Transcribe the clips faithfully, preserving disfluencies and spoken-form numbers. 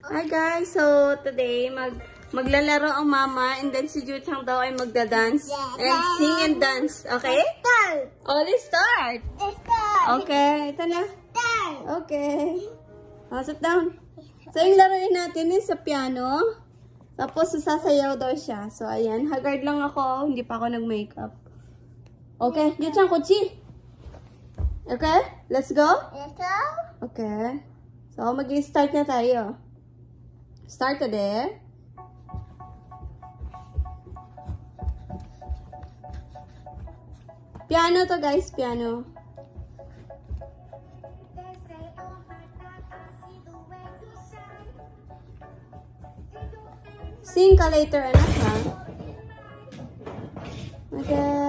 Hi guys, so today mag maglalaro ang mama and then si Juchang daw ay magda-dance and sing and dance, okay? Start. Oh, let's start. Let's start. Okay, ito na. Start. Okay. Oh, sit down. So yung laruin natin is sa piano. Tapos sasayaw daw siya. So ayan, haggard lang ako, hindi pa ako nag-makeup. Okay, Juchang, kuchi. Okay, let's go. Let's go. Okay. So mag-start na tayo. Start to there. Piano to guys, piano. Sing ka later, anak, ha? Okay.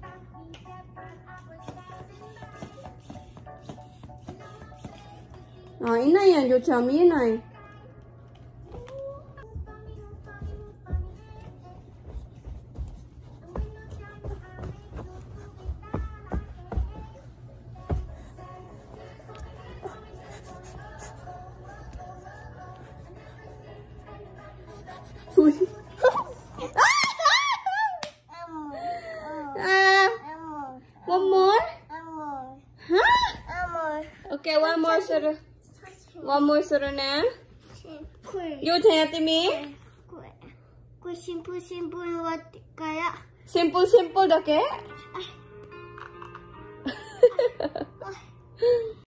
Oh, ina yan, Juchang, yun ay. Uy. Ah, one more? Huh? Okay, one more suru. One more suru na. You tell me. Simple, simple, what kaya? Simple, simple, okay?